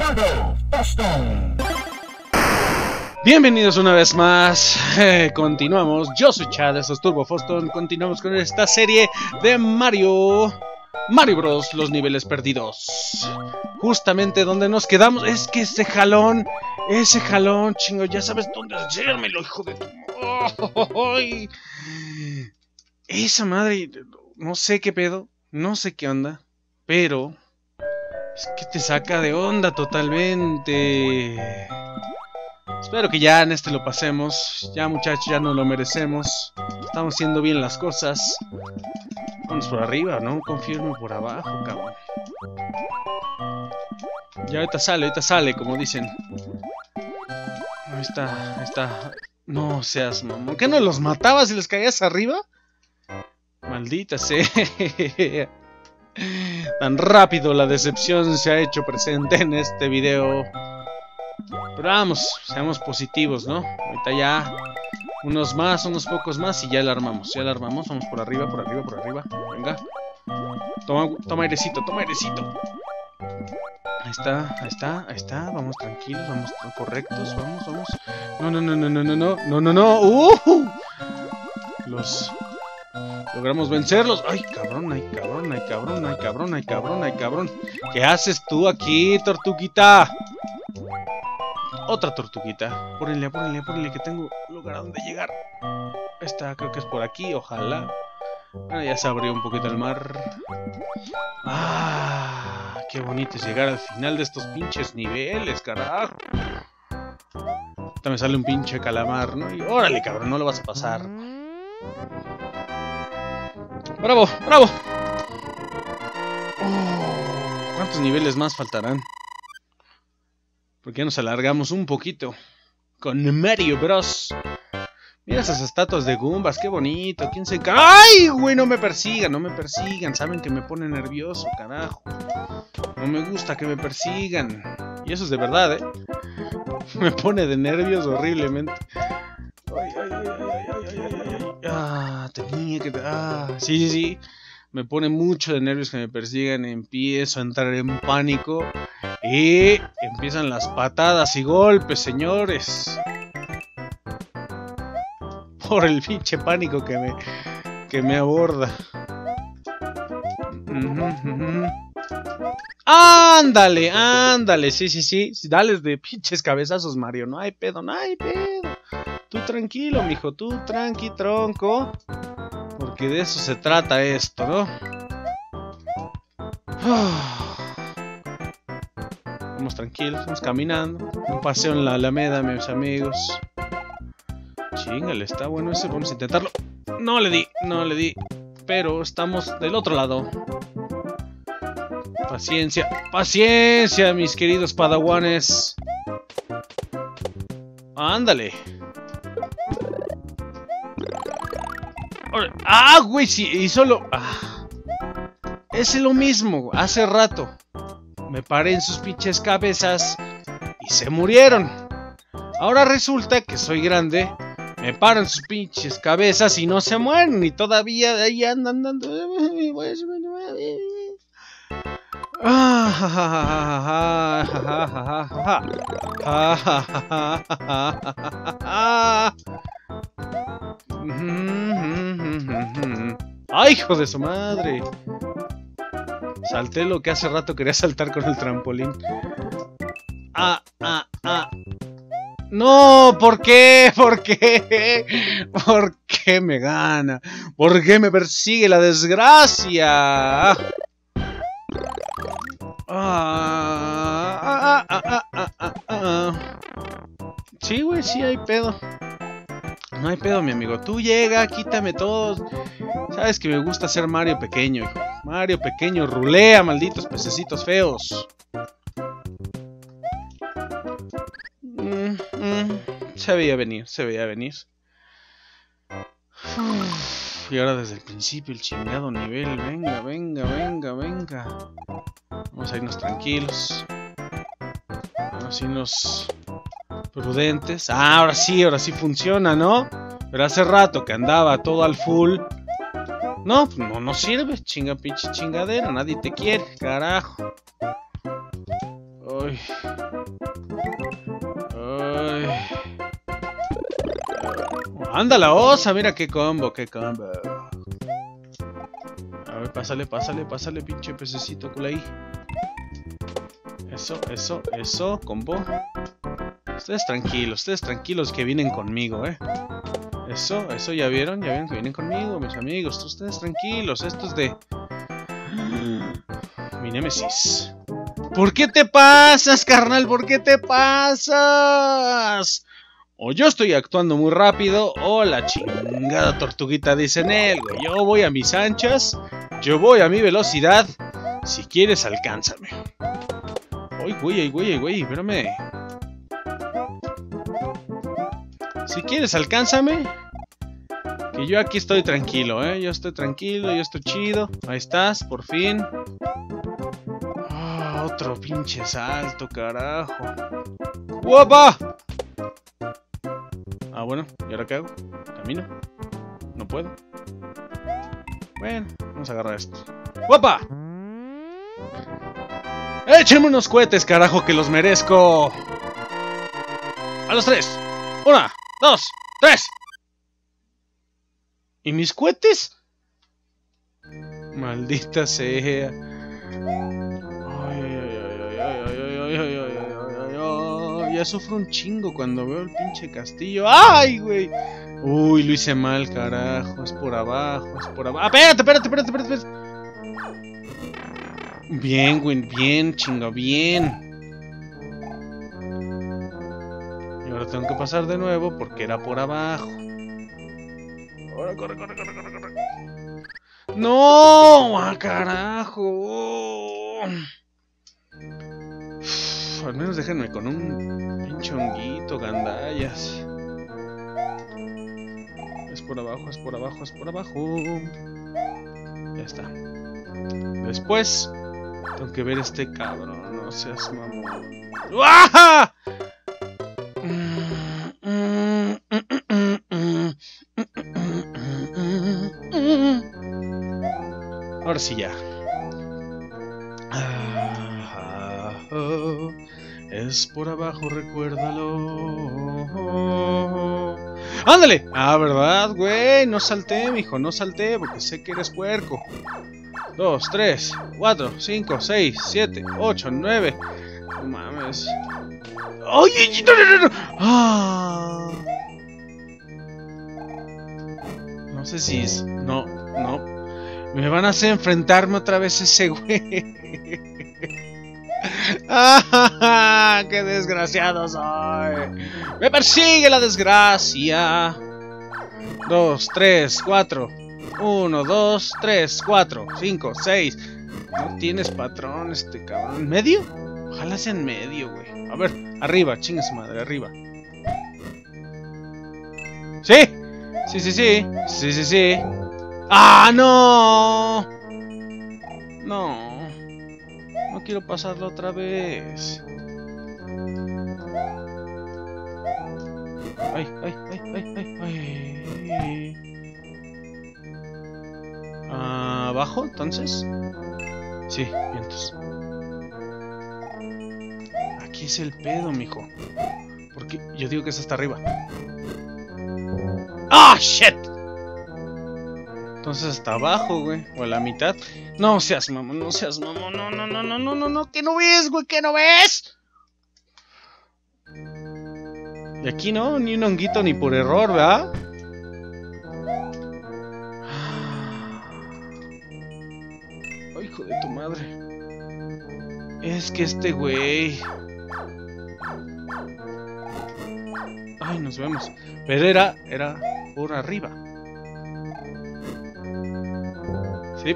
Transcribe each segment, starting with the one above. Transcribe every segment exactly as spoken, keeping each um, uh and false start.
Bienvenidos una vez más, eh, continuamos, yo soy Chad, esto es Turbo Foston, continuamos con esta serie de Mario, Mario Bros, los niveles perdidos. Justamente donde nos quedamos, es que ese jalón, ese jalón, chingo, ya sabes dónde hacérmelo, hijo de tu... Oh, ay. Esa madre, no sé qué pedo, no sé qué onda, pero es que te saca de onda totalmente. Espero que ya en este lo pasemos. Ya, muchachos, ya no lo merecemos. Estamos haciendo bien las cosas. Vamos por arriba, ¿no? Confirmo por abajo, cabrón. Ya ahorita sale, ahorita sale, como dicen. Ahí está, ahí está. No seas mamón. ¿Qué no los matabas y les caías arriba? Maldita sea. Tan rápido la decepción se ha hecho presente en este video. Pero vamos, seamos positivos, ¿no? Ahorita ya unos más, unos pocos más y ya la armamos, ya la armamos. Vamos por arriba, por arriba, por arriba. Venga. Toma, toma airecito, toma airecito. Ahí está, ahí está, ahí está. Vamos tranquilos, vamos correctos, vamos, vamos. No, no, no, no, no, no, no, no, no, no. ¡Uh! Los... Logramos vencerlos. Ay, cabrón, ay, cabrón, ay, cabrón, ay, cabrón, ay, cabrón, ay, cabrón. ¿Qué haces tú aquí, tortuguita? Otra tortuguita. Apúrenle, apúrenle, apúrenle, que tengo lugar a donde llegar. Esta creo que es por aquí, ojalá. Bueno, ya se abrió un poquito el mar. Ah, qué bonito es llegar al final de estos pinches niveles, carajo. Ahorita me sale un pinche calamar, ¿no? Y órale, cabrón, no lo vas a pasar. ¡Bravo, bravo! Oh, ¿cuántos niveles más faltarán? Porque ya nos alargamos un poquito con Mario Bros. Mira esas estatuas de Goombas, qué bonito. ¿Quién se encarga? ¡Ay, güey! No me persigan, no me persigan. Saben que me pone nervioso, carajo. No me gusta que me persigan. Y eso es de verdad, ¿eh? Me pone de nervios horriblemente. Ay, ay, ay, ay, ay, ay, ay, ay. Ah, tenía que... Ah, sí, sí, sí. Me pone mucho de nervios que me persigan. Empiezo a entrar en pánico. Y empiezan las patadas y golpes, señores. Por el pinche pánico que me, que me aborda. Uh-huh, uh-huh. ¡Ándale! ¡Ándale! Sí, sí, sí. Dale de pinches cabezazos, Mario. No hay pedo, no hay pedo. Tú tranquilo, mijo. Tú tranqui, tronco. Porque de eso se trata esto, ¿no? Vamos tranquilos, vamos caminando. Un paseo en la Alameda, mis amigos. Chingale, está bueno ese. Vamos a intentarlo. No le di, no le di. Pero estamos del otro lado. Paciencia, paciencia, mis queridos padawanes. Ándale. Ah, güey, sí, y solo... Ah. Es lo mismo, hace rato. Me paré en sus pinches cabezas y se murieron. Ahora resulta que soy grande, me paro en sus pinches cabezas y no se mueren. Y todavía ahí andan dando... ¡Ay, hijo de su madre! Salté lo que hace rato quería saltar con el trampolín. ¡Ah, ah, ah! ¡No! ¿Por qué? ¿Por qué? ¿Por qué me gana? ¿Por qué me persigue la desgracia? ¡Ah! ¡Ah! ¡Ah! ¡Ah! ¡Ah! ¡Ah! ¡Ah! Sí, güey, sí hay pedo. No hay pedo, mi amigo. Tú llega, quítame todo. Sabes que me gusta ser Mario pequeño, hijo. Mario pequeño, rulea, malditos pececitos feos. Mm, mm, se veía venir, se veía venir. Uf, y ahora desde el principio el chingado nivel. Venga, venga, venga, venga. Vamos a irnos tranquilos. Vamos a irnos prudentes. Ah, ahora sí, ahora sí funciona, ¿no? Pero hace rato que andaba todo al full. No, no, no sirve, chinga pinche chingadera, nadie te quiere, carajo. Uy. ¡Anda la osa! Mira qué combo, qué combo. A ver, pásale, pásale, pásale, pinche pececito cool ahí. Eso, eso, eso, combo. Ustedes tranquilos, ustedes tranquilos que vienen conmigo, eh. Eso, eso, ya vieron, ya vieron que vienen conmigo, mis amigos. Ustedes tranquilos, esto es de... mi némesis. ¿Por qué te pasas, carnal? ¿Por qué te pasas? O yo estoy actuando muy rápido, o la chingada tortuguita dice en él, güey. Yo voy a mis anchas, yo voy a mi velocidad. Si quieres, alcánzame. Ay, güey, ay, güey, ay, güey, espérame. Si quieres, alcánzame. Que yo aquí estoy tranquilo, eh. Yo estoy tranquilo, yo estoy chido. Ahí estás, por fin. Oh, otro pinche salto, carajo. ¡Guapa! Ah, bueno, ¿y ahora qué hago? ¿Camino? No puedo. Bueno, vamos a agarrar esto. ¡Guapa! ¡Échenme unos cohetes, carajo, que los merezco! A los tres. Una, dos, tres. ¿Y mis cohetes? Maldita sea. Ay, ay, ay, ay, ay, ay, ay, ay, ay, ay, ay, ay. Ya sufro un chingo cuando veo el pinche castillo. ¡Ay, güey! Uy, lo hice mal, carajo. Es por abajo, es por abajo. ¡Ah, espérate, espérate, espérate, espérate! espérate. Bien, güey, bien, chingo, bien. Y ahora tengo que pasar de nuevo porque era por abajo. Ahora, corre, corre, corre, corre, corre. ¡No! ¡Ah, carajo! Uf, al menos déjenme con un pinche honguito, gandallas. Es por abajo, es por abajo, es por abajo. Ya está. Después tengo que ver este cabrón, no seas mamón. ¡Ah! Ahora sí ya. Ah, oh, es por abajo, recuérdalo. ¡Ándale! Ah, ¿verdad, güey? No salté, mijo, no salté porque sé que eres puerco. Dos, tres, cuatro, cinco, seis, siete, ocho, nueve. No mames. ¡Oye! ¡No, no, no, no! ¡Ah! No sé si es... No, no. Me van a hacer enfrentarme otra vez a ese güey. ¡Ah! ¡Qué desgraciado soy! ¡Me persigue la desgracia! Dos, tres, cuatro. Uno, dos, tres, cuatro, cinco, seis. No tienes patrón este cabrón. ¿En medio? Ojalá sea en medio, güey. A ver, arriba, chinga su madre, arriba. ¿Sí? Sí, sí, sí. Sí, sí, sí. ¡Ah, no! No. No quiero pasarlo otra vez. Ay, ay, ay, ay, ay, ay. ¿Abajo, entonces? Sí, vientos. Aquí es el pedo, mijo. Porque yo digo que es hasta arriba. ¡Ah, shit! Entonces hasta abajo, güey. O a la mitad. No seas mamón, no seas mamón. No, no, no, no, no, no, no. ¿Qué no ves, güey? ¿Qué no ves? Y aquí no, ni un honguito ni por error, ¿verdad? Ay, hijo de tu madre. Es que este güey... Ay, nos vemos. Pero era, era por arriba. Sí.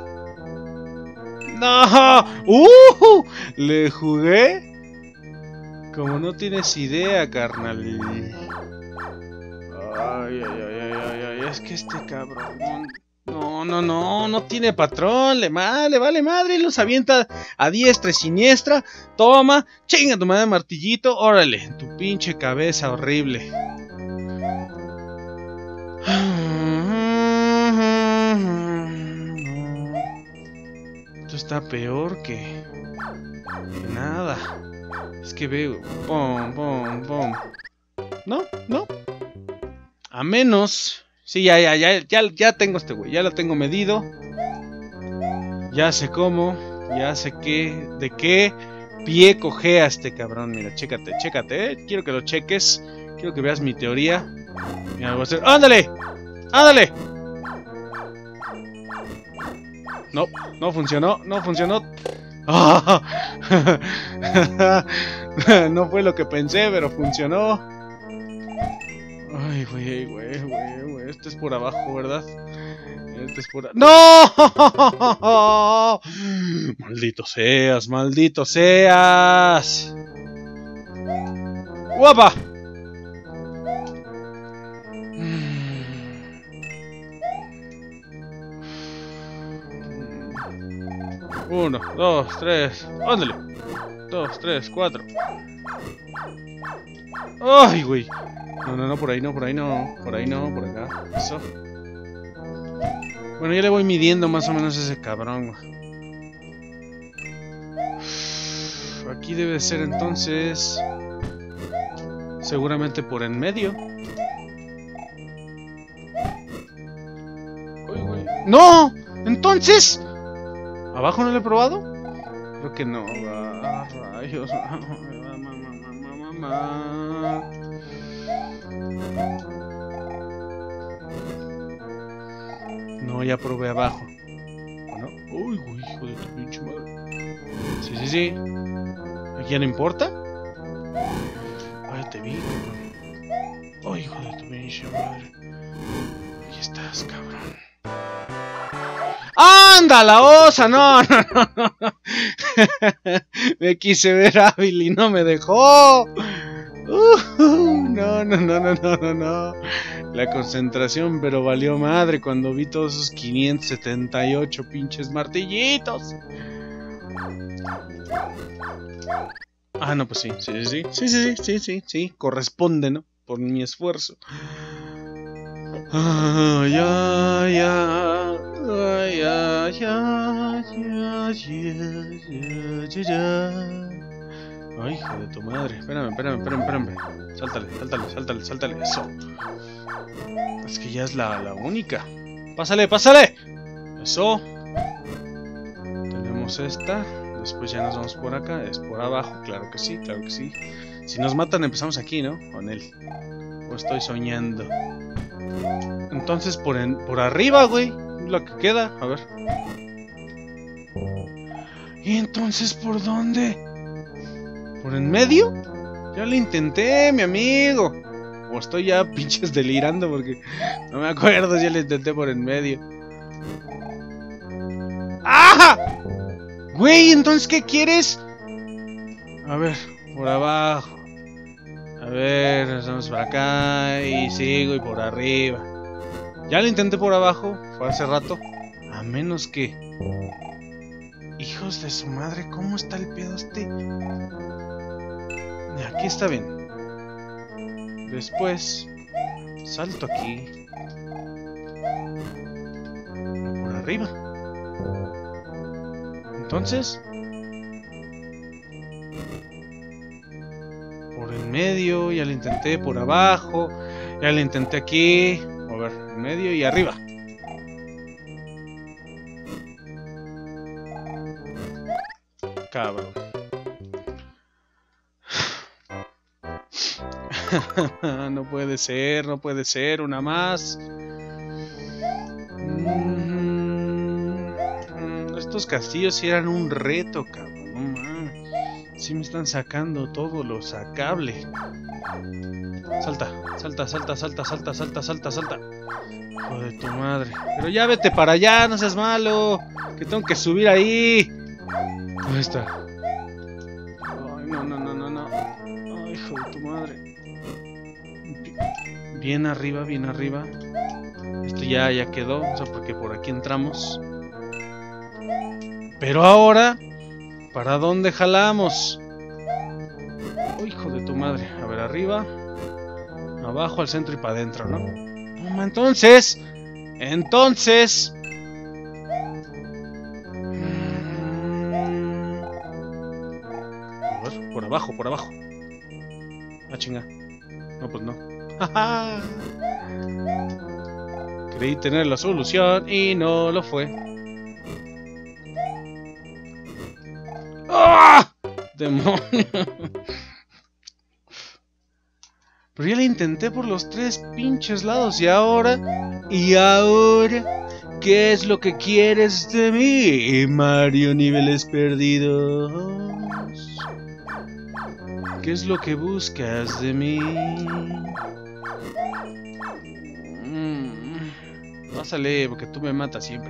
¡No! ¡Uh! Le jugué como no tienes idea, carnal. Ay, ay, ay, ay, ay, ay. Es que este cabrón... No, no, no, no tiene patrón. Le, ma, le vale madre. Los avienta a diestra y siniestra. Toma, chinga tu madre martillito. Órale, tu pinche cabeza horrible. Esto está peor que, que nada. Es que veo... Pum, pum, pum. ¿No? ¿No? A menos... Sí, ya, ya, ya, ya, ya tengo este güey. Ya lo tengo medido. Ya sé cómo. Ya sé qué. De qué pie cojea este cabrón. Mira, chécate, chécate, eh. Quiero que lo cheques. Quiero que veas mi teoría. Mira, voy a hacer... ¡Ándale! ¡Ándale! No, no funcionó, no funcionó. ¡Oh! No fue lo que pensé, pero funcionó. Ay, güey, güey, güey, güey. Este es por abajo, ¿verdad? Este es por... ¡No! Maldito seas, maldito seas. ¡Guapa! Uno, dos, tres. ¡Ándale! Dos, tres, cuatro. ¡Ay, güey! No, no, no, por ahí no, por ahí no. Por ahí no, por acá. Eso. Bueno, ya le voy midiendo más o menos a ese cabrón. Aquí debe ser entonces... Seguramente por en medio. Uy, güey. ¡No! Entonces... ¿Abajo no lo he probado? Creo que no. Ah, rayos. Mamá. No, ya probé abajo. ¿No? Uy, güey, hijo de tu pinche madre. Sí, sí, sí. ¿Aquí ya no importa? Ay, te vi, cabrón. Ay, hijo de tu pinche madre. Aquí estás, cabrón. ¡Anda, la osa! No, no, no, no. Me quise ver hábil y no me dejó. Uh, no, no, no, no, no, no, no. La concentración, pero valió madre cuando vi todos esos quinientos setenta y ocho pinches martillitos. Ah, no, pues sí, sí, sí, sí, sí, sí, sí, sí, corresponde, ¿no? Por mi esfuerzo. Ay, ay, ay, ay, ay, ay, ay, ay, ay. Ay, hijo de tu madre. Espérame, espérame, espérame, espérame. Sáltale, sáltale, sáltale, sáltale. Eso. Es que ya es la, la única. ¡Pásale, pásale! Eso. Tenemos esta. Después ya nos vamos por acá. Es por abajo, claro que sí, claro que sí. Si nos matan empezamos aquí, ¿no? Con él. O estoy soñando. Entonces por, en, por arriba, güey. Lo que queda. A ver. ¿Y entonces por dónde? ¿Por en medio? Ya lo intenté, mi amigo. O estoy ya pinches delirando porque no me acuerdo si ya lo intenté por en medio. ¡Ah! Güey, entonces ¿qué quieres? A ver, por abajo. A ver, nos vamos para acá y sigo y por arriba. Ya lo intenté por abajo, fue hace rato. A menos que... Hijos de su madre, ¿cómo está el pedo este? Aquí está bien. Después salto aquí. Por arriba. Entonces por en medio, ya lo intenté por abajo. Ya lo intenté aquí. A ver, en medio y arriba. Cabrón. No puede ser, no puede ser, una más. Mm, estos castillos sí eran un reto, cabrón. No mames. Sí me están sacando todo lo sacable. Salta, salta, salta, salta, salta, salta, salta, salta. Hijo de tu madre. Pero ya vete para allá, no seas malo. Que tengo que subir ahí. ¿Dónde está? Ay, no, no, no, no, no. Ay, hijo de tu madre. Bien arriba, bien arriba. Este ya, ya quedó, o sea, porque por aquí entramos. Pero ahora, ¿para dónde jalamos? Oh, hijo de tu madre. A ver, arriba, abajo, al centro y para adentro, ¿no? No, entonces, entonces... A ver, por abajo, por abajo. Ah, chinga. No, pues no. Creí tener la solución y no lo fue. ¡Ah! ¡Demonio! Pero ya la intenté por los tres pinches lados. Y ahora... ¿Y ahora? ¿Qué es lo que quieres de mí, Mario Niveles Perdidos? ¿Qué es lo que buscas de mí? Mm, pásale, porque tú me matas siempre.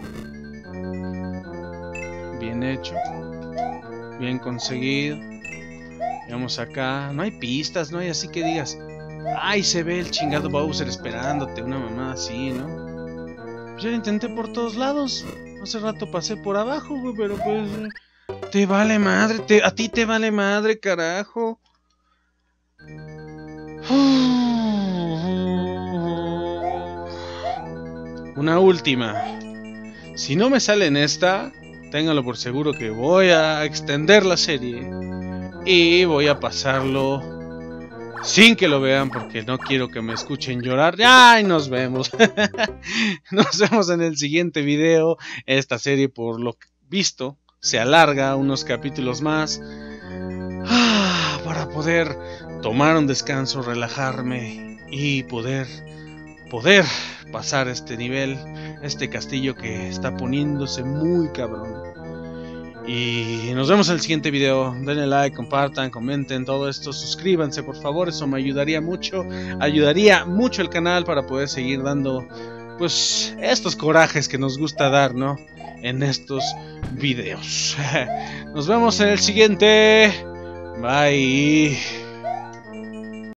Bien hecho. Bien conseguido. Vamos acá. No hay pistas, no hay así que digas. Ay, se ve el chingado Bowser esperándote. Una mamá así, ¿no? Yo lo intenté por todos lados. Hace rato pasé por abajo, güey, pero pues... Te vale madre, te, a ti te vale madre, carajo. Una última. Si no me sale en esta, ténganlo por seguro que voy a extender la serie. Y voy a pasarlo sin que lo vean, porque no quiero que me escuchen llorar. ¡Ay! Nos vemos. Nos vemos en el siguiente video. Esta serie, por lo visto, se alarga unos capítulos más. Ah, para poder tomar un descanso, relajarme y poder, poder pasar este nivel, este castillo que está poniéndose muy cabrón. Y nos vemos en el siguiente video. Denle like, compartan, comenten todo esto, suscríbanse por favor, eso me ayudaría mucho. Ayudaría mucho el canal para poder seguir dando pues estos corajes que nos gusta dar, ¿no? En estos videos. Nos vemos en el siguiente. Bye.